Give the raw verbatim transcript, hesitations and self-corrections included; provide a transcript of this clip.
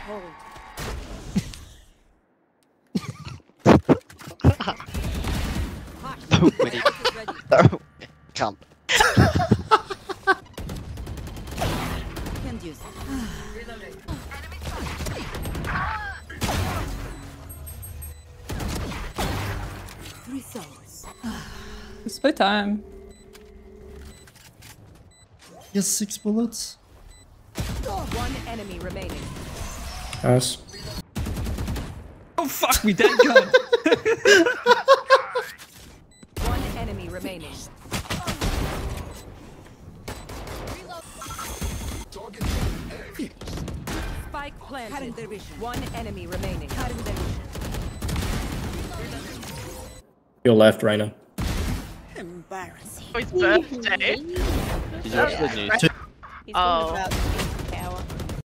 No, come. Three souls. It's by time. Yes, six bullets. One enemy remaining. Nice. Oh fuck, we dead gun. One enemy remaining. Spike planted. One enemy remaining. Your left, Reyna. Embarrassing. It's birthday. Did you watch the news? Oh.